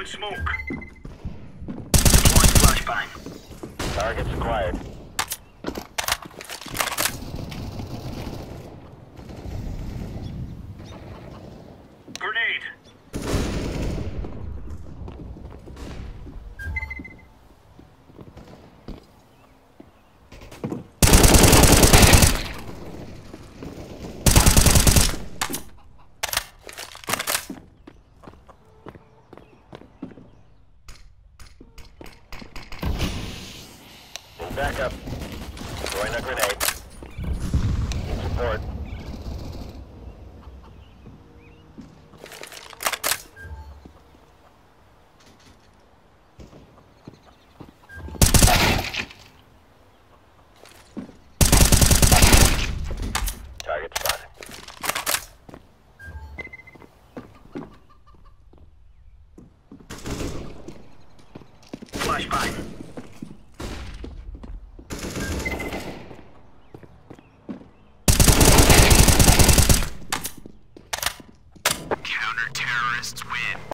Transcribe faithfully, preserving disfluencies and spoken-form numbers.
Throwing smoke. Deploying flashbang. Targets acquired. Grenade. Back up. Throwing a grenade. Need support. Target spotted. Flashbang. Counter-terrorists win.